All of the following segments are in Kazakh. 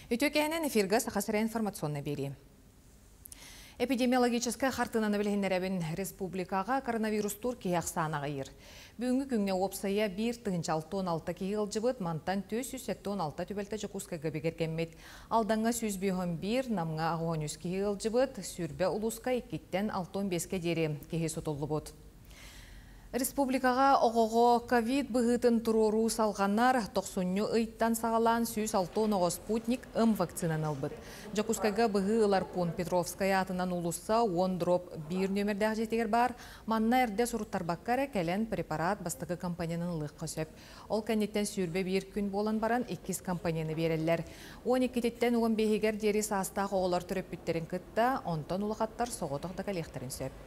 Үтөкәһенен эфирга сахасыра информационна бери. Эпидемиологическая хартынаны білгендеребін республикаға коронавирус тур кияқсаны ғайыр. Бүгінгі күнге опсая 1-16 кейіл жыбыт мантан 216 түбелті жүкускаға бігергенмет. Алданға 101, намға 13 кейіл жыбыт, сүрбе ұлысқа 2-тен 6-15 дері кейі сұтылы бұд. Республикаға оғоғы ковид бұғытын тұрору салғанар 90 ұйттан сағалан 106 спутник вакцинан албыд. Жакускайға бұғы Ларпун Петровская атынан ұлыса 10 дроп 1 нөмірдәғ жетегер бар. Манна әрде сұруттар баққары кәлен препарат бастығы компанияның лық қосып. Ол кәнеттен сүрбе бір күн болан баран 2 компанияны берелер. 12-теттен 15-гер дері састағы оғылар түріп бүттерін күтті, онтан ұлықаттар соғытық да кәлектерін сөп.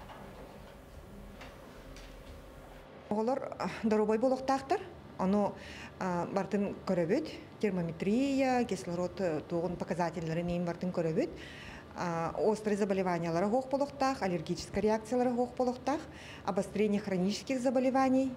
Олар дорогой болуқтақтыр. Оно бартын көрөбөт, термометрия, кислород тоғын показательларын ең бартын көрөбөт. Острые заболеваниялары хоқ болуқтақ, аллергическая реакциялары хоқ болуқтақ, обострение хронических заболеваний.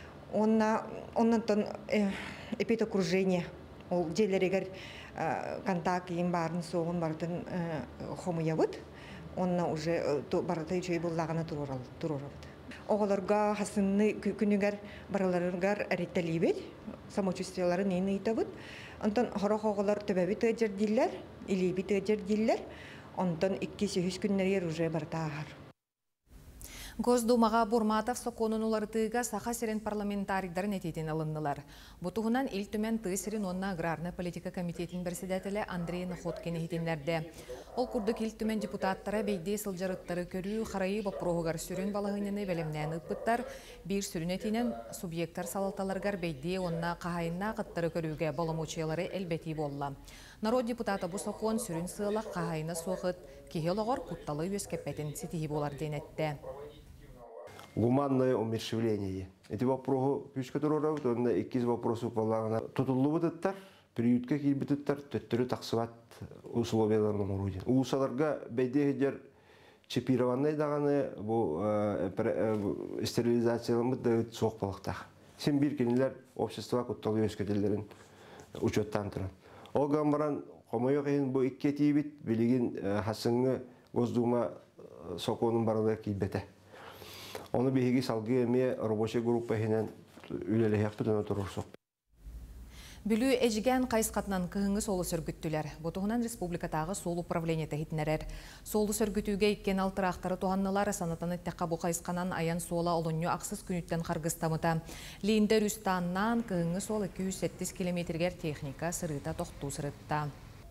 Оннан эпидокружение, ол желерегер контакт ең барын соғын бартын хомуябыт. Онна уже барытай жөй боллағына тұрорабыт. Оғаларға хасынны күнігер бараларығар әреттелейбет, самочувствияларын ені итабыт. Онтан хорақ оғалар төбәбі төджер дейлер, илейбі төджер дейлер, онтан 2-8 күннерер уже бартағар. Госдумаға Бурматов соқонын олардыға сақа серен парламентариктарын ететін алыннылар. Бұтығынан ил түмен тысырын онна аграрны политика комитетінің председателі Андрей Находкені етенлерді. Ол күрдік ил түмен депутаттары бейде сылжарыттары көрі қарайы бапроғығар сүрін балығыныны бәлемнән ұппыттар, бір сүрін етінен субъекттар салалталарғар бейде онна қағайынна қыттары көріге балымучиялары әлбәті болла. Народ депутаты бұл соқон сүрін сылақ қағайына соғыт, кехел оғар құтталы өскеппетін сетихи болар денетті. Гуманное умерщвление. Эти вопросы, которые работают, он 2 вопросов полагано. Тутулу будеттар, приютка килбитеттар, төттөрү таксыбат условияларына мурудин. Улусаларга бейдегер чипированный даганы бу стерилизацияланып да соқ балактак. Сен бир кинилер общество кутталы өскөтелерин учеттан турат. Ол гамбаран комойо кайын бу 2 тибит билигин хасыңы Госдума соконун барында килбете. Оны беги салгы эме рабочая группа хенен үлелехек бүтүнө турурсук. Бүлүү эжген кайсқатынан кыһыңы солу сөргүттүлер. Ботугунан республикатагы сол управление тахитнерер. Солу сөргүтүүгө иккен алтырактары туганнылар санатаны текка бу кайсканан аян сола олонню аксыз күнүттен каргыстамыта. Линдер үстаннан кыһыңы сол 270 километргер техника сырыта токтуу сырытта.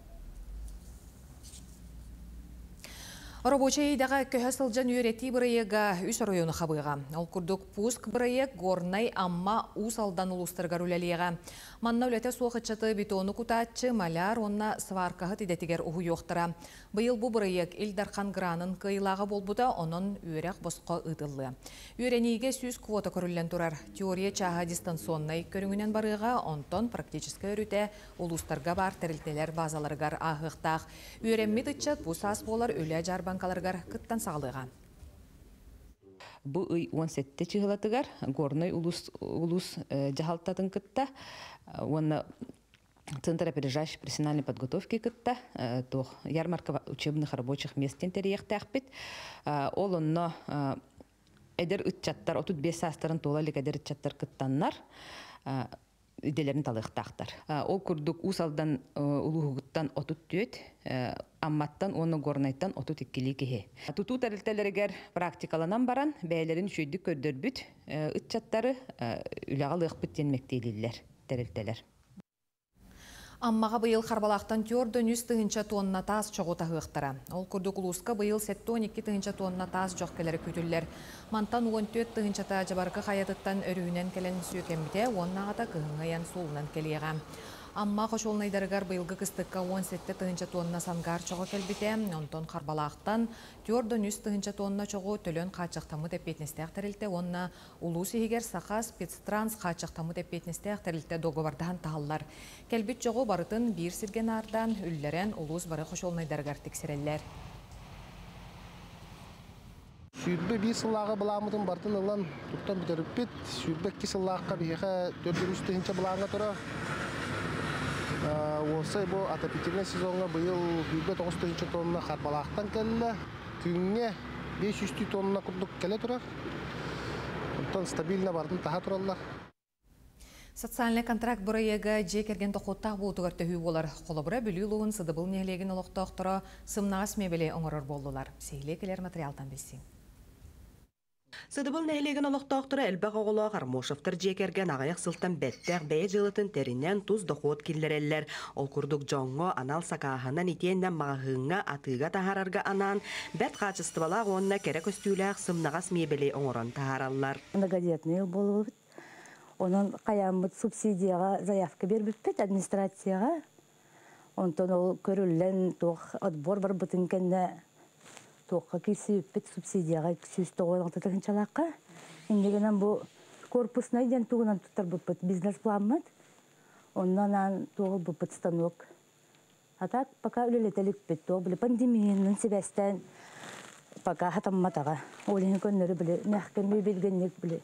Рабочий дага көһө сылжан үйрети бырайыга үс районы хабыга. Ол курдук пуск бырайык горнай амма ус алдан улустарга рулялига. Манна үлете суохачаты бетону кутачы маляр онна сваркаһы тидетигер уху йоқтыра. Быйыл бу бырайык Илдархан гранын кыйлага болбута онон үйрек боско ытыллы. Үйрениге 100 квота көрүллен турар. Теория чаға дистанционнай көрүңүнен барыга онтон практическа өрүте улустарга бар терилтелер базаларыгар ахыктак. Үйренмит ытчат бу сас болар өле жарбан каларгар кыттан сағылыға. Бу 17 чыгылатыгар горной улус жахалтатын кытта, онна Центр опережающей профессиональной подготовки кытта, то ярмарка учебных рабочих мест терияқтақпет. Ол онно эдер үтчаттар, отут 5 састарын толалик эдер үтчаттар кыттаннар, иделерин талыктактар. Ол курдук усалдан улугуттан отут төт, амматтан оны горнайттан отут иккили кеhe. Туту тәрилтелергер практикаланан баран бәйлерин шүйдүк көрдөрбүт, ытчаттары үләгә лыгып тенмектейлилер тәрилтелер. Аммаға быйыл қарбалақтан 400 тонна тас чоғыта ғықтыра. Ол күрдік ұлысқа быйыл 712 тонна тас жоқ келері күтілер. Мантан 14 та жабарқы қаятыттан өрігінен келен сүйекембіде, оннағата кығыңайан солынан келеға. Амма қошолнайдарығар быйылғы кыстыққа 17 тонна сангар чоғы келбіде, онтон қарбалақтан 400 тонна чоғы төлін қачықтамы депетнесте әқтірілді, онна ұлысы егер сақа спецтранс қачықтамы депетнесте әқтірілді доғывардан тағалар. Келбіт жоғы барытын бір сірген ардан үллерен ұлыс бары қошолнайдарығар тексерелер. Сүйірбе бір сыллағы бұламыдың бартын ұлан тұқтан бітіріп бет, сүйірбе кі сыллаққа бейіға 400 бұлаңға тұра. Осы бұл отопительный сезонға бұйыл 900 тонна қарбалақтан кәлі, күнге 500 тонна күрдік кәлі тұрар. Онтан стабильна бардың таға тұралар. Социальный контракт бұрайыға жекерген тоқуттақ бұлтығар төхі болар. Қолыбыра бүлі луын сыдыбыл нелеген олықтақтыра сымнағас мебеле оңырыр болдылар. Сейле келер материалдан білсін. Сыдыбыл нәйлеген олықтақтыры әлбәқ оғылы Қармошевтар жекерген ағаяқ сылтан бәттәқ бәйе жылытын тәрінен тұз доқуот келдерелер. Ол күрдік жоңғы анал сақағынан итеннен мағығыңа атыға тахарарға анан, бәт қачыстыбалақ онына кәрі көстүйләқ сымнағас мебеле оңыран тахаралар. Многодетный болуыт. Onun kayamıt subsidiyaga заявка бербеппет администрацияга. Онтон ол көрүллен тох отбор бар бутынкенде тохка кисиппет субсидияга 296 чалакка. Индегенен бу корпусный ден тугунан туттар буппет бизнес планмыт. Оннан тогы буппет станок. А так пока үлелетелик бит то биле пандемиянын себестен пока хатамматага. Олин көннөрү биле мәхкеме белгенлек биле.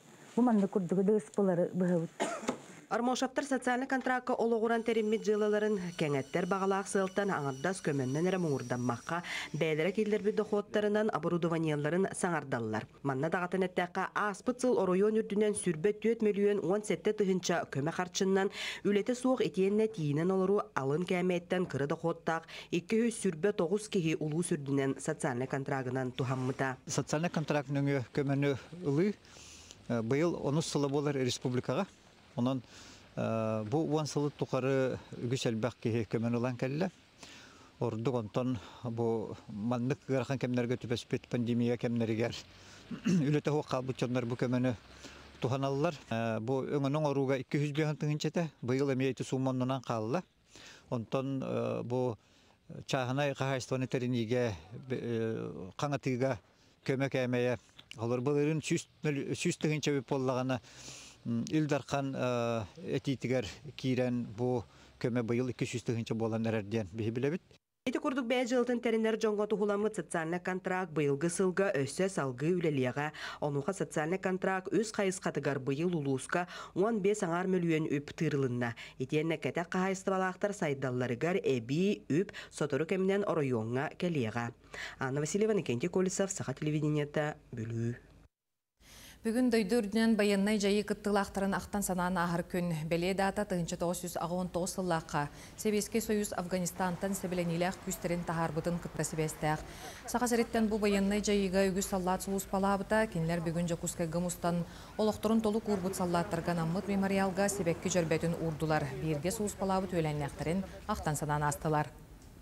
Армошаптар социальный контрактка олығыран тереммет жылыларын кәңәттер бағалақ сылтан аңырдас көміннен әрі мұңырданмаққа бәдірі келдер бір доқуаттарынан оборудованияларын саңардалылар. Манна дағатын әттәққа аспыт сыл оройон үрдінен сүрбет 4 миллион 17 тұхынша көмі қарчыннан үлеті суық етенне тиінен олыру алын кәметтен кірі доқуаттақ 200 сүрбет 9 кеге ұлу сүрдінен социальный контрактынан тухаммыта. Социальный контрактның көміні ұлы Быйыл 10 сылы болар республикаға. Онан бұл 10 сылы тұқары үгіс әлбәқ кейі көмен ұлан кәлі. Ордық онтан бұл маннық ғарқан кәмінерге түпәспет пандемия кәмінергер. Үлеті хоққа бұтчанлар бұл көмені тұханалылар. Бұл өңінің оруға 200 бейін түгіншеті. Быйыл әмейті суманынан қалылы. Онтан бұл чағынай қағайстығаны тәрінеге қаңатыға көмек әмейе Алар бұлырын сүстігінші өп болағаны үлдарқан әтейтігер кейрен бұл көмі бұйыл 200-тігінші болан әрден бейі білебіт. Эти курдук бәй жылтын тәрінер жоңға тұхуламы социальный контракт бұйылғы сылға өссі салғы үлелеға. Онуға социальный контракт өз қайысқатығар бұйыл ұлуысқа 15 миллион өп тырылынна. Етенне кәтәк қайысты балақтар сайдалларығар әбі өп сотыры кәмінен оройонға кәлеға. Анна Васильева, Никентий Колесов, Саха телевидениета, Бүлі. Бүгін дөйдөрден баяннай жайы кыттылақтарын ақтан сананы ағыр күн. Бәле дата 1999 сыллаққа. Себеске Союз Афганистантан себеленелек күстерін тағарбытын кытта себестәқ. Сақа сәреттен бұл баяннай жайыға үгіз саллат сұлыс палабыта, кенлер бүгін жакускай гымустан олықтырын толы курбут саллаттырған аммыт мемориалға себекке жөрбетін урдулар. Бірге сұлыс палабыт өләнләқтерін ақтан сананы астылар.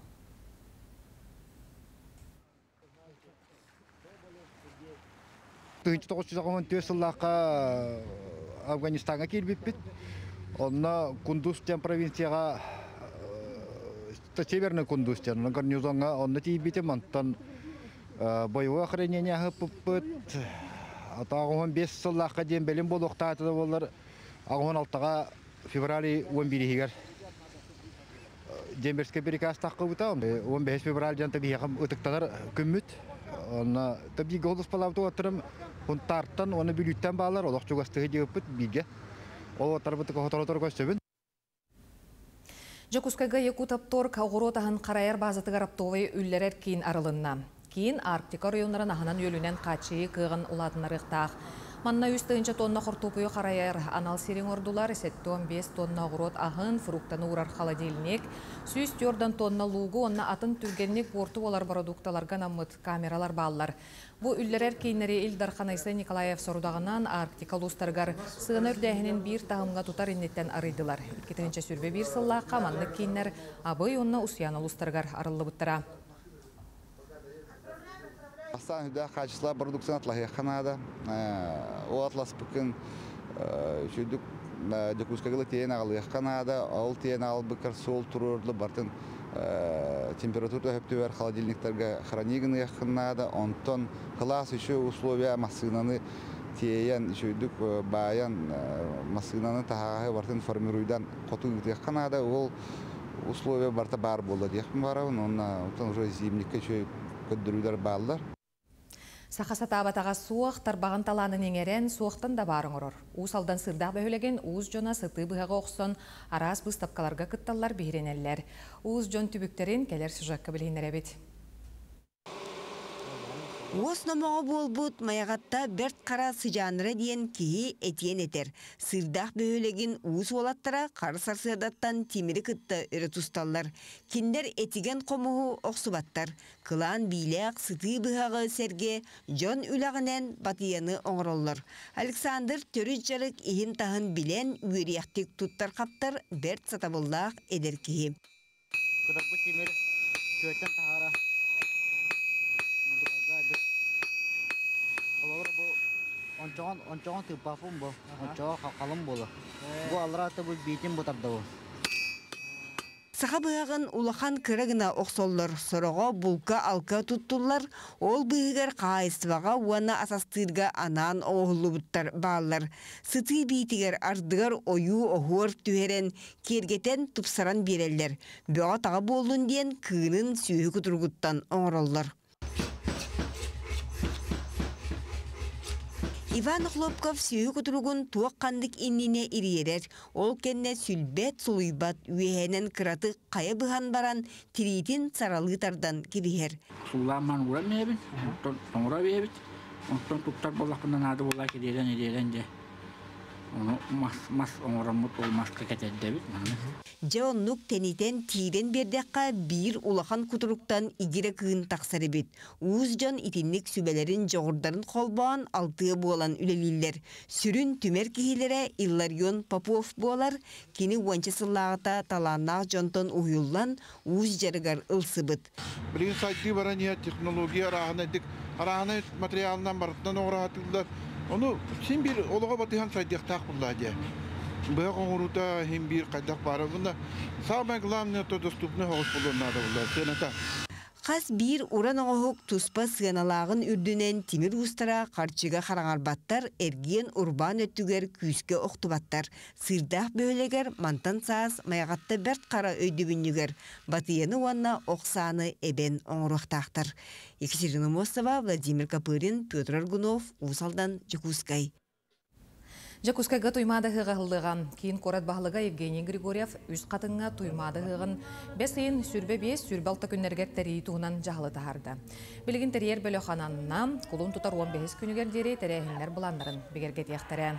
1994 сыллаққа Афганистанға келбеппет. Онна Кундустен провинцияға, северный Кундустен, гарнизонға онна тейбетем, онтан боевой охранение ғыппыппыт. Ағуын 5 сыллаққа ден бәлем болуқта атыда болар. Ағуын 6-ға феврали 11-егер. Демберске переказ таққы бұта, 15 февраль жанта бейхам ұтықтанар күмміт. Ona tabii golus palavto oturum huntartan onu bülütten bağlar olaq çuğastı hediyeppit bilge. O tarafı kohotor koşubun. Жакускайга Якутаптор кауғыротаһын қарайар базаты гараптовай үллерер кейін арылынна. Кейін Арктика районларын аханан өлінен қачы кығын ұладынарықтақ. Манна 100 тонна қортопуы қарайар анал серен ордулар, 7-15 тонна ғұрот ахын, фруктаны урар холодильник, 100 тонна лугу, онна атын түргенник борту олар продукталарға намыт камералар баллар. Бу үллерер кейнері Илдар Айса Николаев сорудағынан Арктика лустаргар сығын үрдәхінен бір тағымға тұтар иннеттен арыдылар. 2-ші сүрбе бір сыллаққа манны кейнер абый онна усияны лустаргар арылы бұттыра. Астан хүдә качество продукцияны атлахи ханада. О атлас бүкін шүдік декускагылы тейін ағылы ханада. Ол тейін ағыл бүкір сол тұрырлы бартын температурда хөптөвер холодильниктерге хранигыны ханада. Онтон класс еще условия масынаны тейін шүдік баян масынаны тағағы бартын формируйдан қоту үті ханада. Ол условия барта бар болды дейхім барауын. Онтон уже зимникке көддірудер балдар. Сақасата батаға суық, тарбаған таланын еңерен суықтан да барын ұрыр. Уысалдан сырдақ бөхілеген уыз жона сыты бұғаға оқсон, арас бұз тапқаларға күтталар бейренелер. Уыз жон түбіктерін келер сюжетқа білгендер әбет. Уос номоға болбут маяғатта берт қара сыжаныры дейін кейі этиен етер. Сырдақ бөхілеген уыз олаттара қарысар сырдаттан темірі күтті үрі тұсталар. Киндер этиген қомуғы оқсубаттар. Кылан билек сыты бұғағы серге жон үлағынен батияны оңыроллар. Александр төріс жарық иін тағын білен үйерияқтик тұттар қаптар берт сатабыллақ едер кейі. Ончоон тыппафым бу. Ончоо қалым болу. Бу алраты бу битин бу тардабы. Саха бұғағын улахан кырагына оқсоллар, сорого булка алка туттулар, ол бұғығар қайыстываға уана асастырға анан оғылы бұттар бағалар. Сыты бейтігер ардығар ойу оғуар түйерен кергетен тұпсаран берелер. Бұға таға болуын дейін күйінің сүйі күтіргіттан оңыроллар. Иван Хлопков сүйі күтірігін туақ қандық инніне ириерер. Ол кенне сүлбет сұлуйбат үйәнен кыраты қайы бұған баран тиритин саралытардан кебігер. Сұлламан ұрам ебін, тоңыра бейбіт. Онтан тұқтар болақынан ады бола кедерен де. Onu mas oңырамыт ол масқа кетеді бит. Жаоннук тенитен тирен бердекка бир улахан кутуруктан игире кыын тақсары бит. Уыз жон итинник сүбелерин жоғырдарын қолбаан алтығы болан үлелілер. Сүрін түмер кихилері Илларион Попов болар, кені уанчы сыллағыта таланнақ жонтон уйуллан уыз жарығар ылсы бит. Білген сайты барания технология арағына материалынан барытынан оңыратылдар. Onu sen bir olağa batıhan saydiyaktak bulladı. Bıyak oğuruta hem bir kaydak var. Bunda sağ glamne to dostupne hoş bulunmadı bulladı. Senata. Қас bir уран оғық туспа сығаналағын үрдінен темір ұстара қарчыға қараңарбаттар әрген урбан өттігер күйіске оқтыбаттар. Сырдақ бөлегер мантан саас маяғатты бәрт қара өйдібінігер. Батыяны уанна оқсаны әбен оңырықтақтар. Екатерина Мосова, Владимир Капырин, Петр Аргунов, Усалдан, Жакускай. Жакускайга туймады хыгылдыган, кейін корат бағылыға Евгений Григорьев үз қатыңға туймады хыгын, бес айын сүрбе бес сүрбалты күннергер тәрейі туғынан жағылы тахарды. Білігін тәрейер бөлі қананына, құлын тұтар 15 күнігер дере тәрейхінлер бұландырын бігерге тияқтары.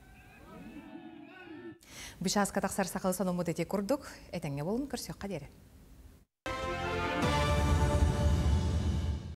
Бішасқа тақсар сақылы санымы дете күрдік, әтәңе болын көрсек қадері.